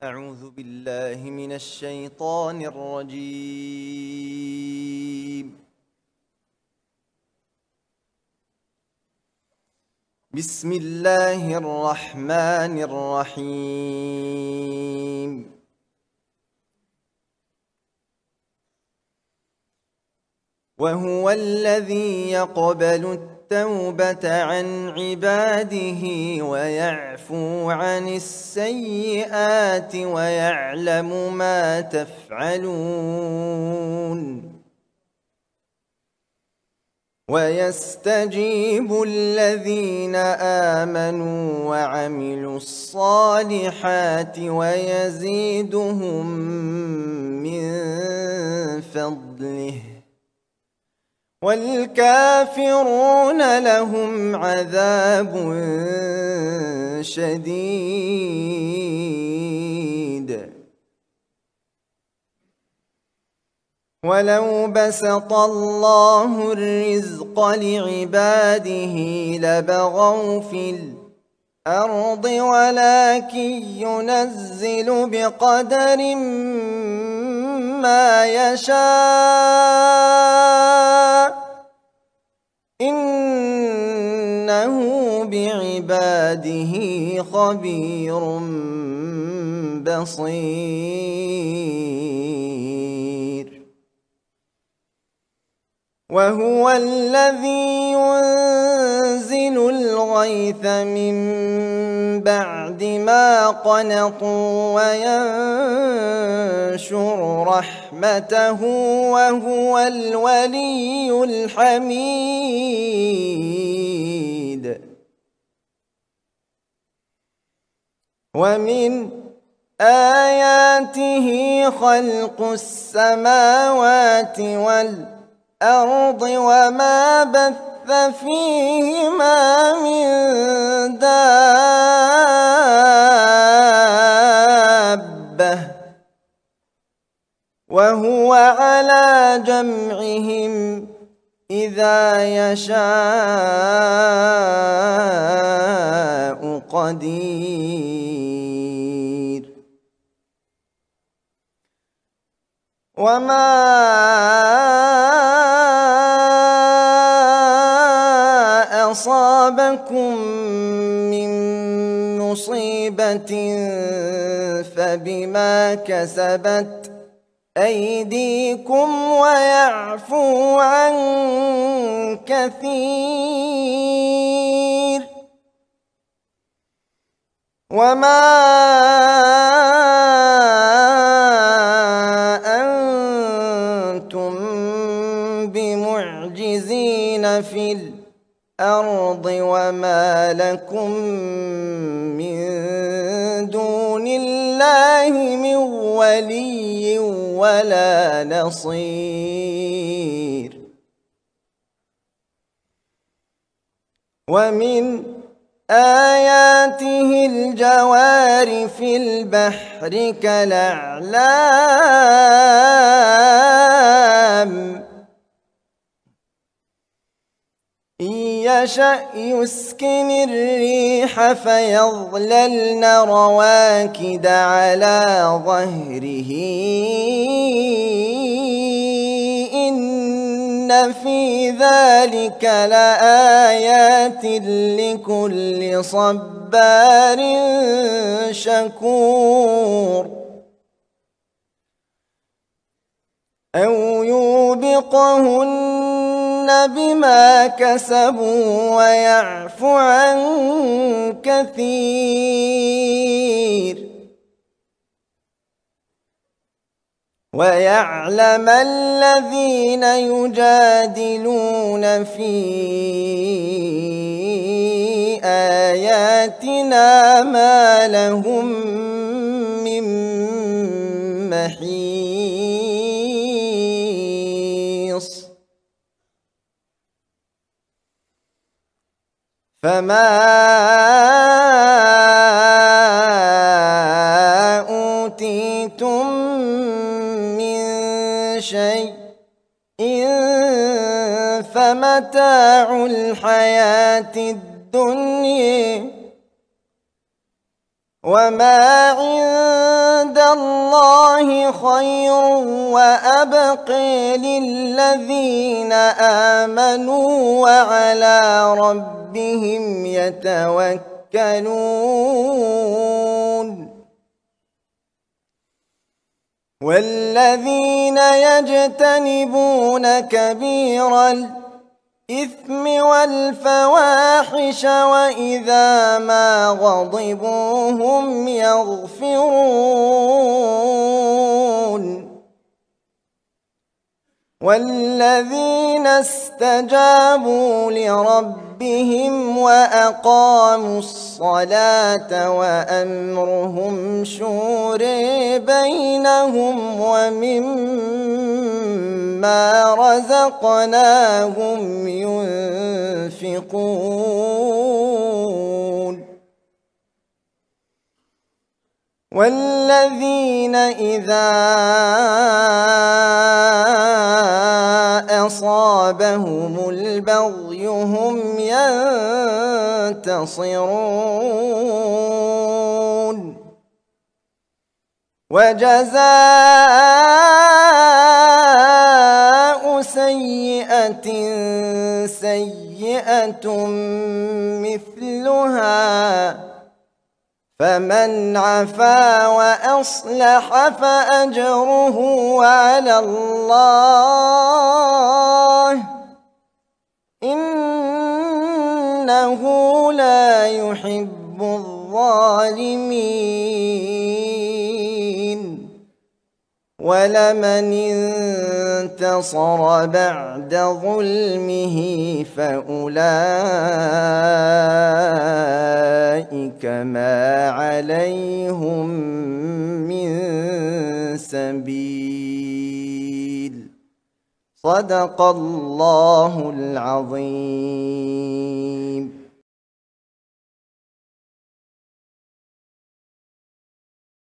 أعوذ بالله من الشيطان الرجيم. بسم الله الرحمن الرحيم. وهو الذي يقبل التوبة عن عباده ويعفو عن السيئات ويعلم ما تفعلون. ويستجيب الذين آمنوا وعملوا الصالحات ويزيدهم من فضله. والكافرون لهم عذاب شديد. ولو بسط الله الرزق لعباده لبغوا في الأرض ولكن ينزل بقدر ما يشاء إنه بعباده خبير بصير. وهو الذي ينزل الغيث من بعد ما قنطوا وينشر رحمته وهو الولي الحميد. ومن آياته خلق السماوات والأرض وما بث فيهما من دابة وهو على جمعهم إذا يشاء قدير. وما أصابكم من مصيبة فبما كسبت أيديكم ويعفو عن كثير. وما أنتم بمعجزين في الأرض وما لكم من دون الله من ولي ولا نصير. ومن آياته الجوار في البحر كالأعلام إن يشأ يسكن الريح فيظللن رواكد على ظهره إن في ذلك لآيات لكل صبار شكور. أو يوبقهن بما كسبوا ويعفو عن كثير. ويعلم الذين يجادلون في آياتنا ما لهم من محيص. فما أوتيتم من شيء فمتاع الحياة الدنيا وما عند عند الله خير وأبقى للذين آمنوا وعلى ربهم يتوكلون والذين يجتنبون كبير الإثم والفواحش وإذا ما غضبوا هم يغفرون والذين استجابوا لربهم وأقاموا الصلاة وأمرهم شورى بينهم ومما رزقناهم ينفقون والذين إذا أصابهم البغي هم ينتصرون وجزاء سيئة سيئة مثلها فمن عفا وأصلح فأجره على الله إنه لا يحب الظالمين ولمن انتصر بعد ظلمه فأولئك ما عليهم من سبيل صدق الله العظيم.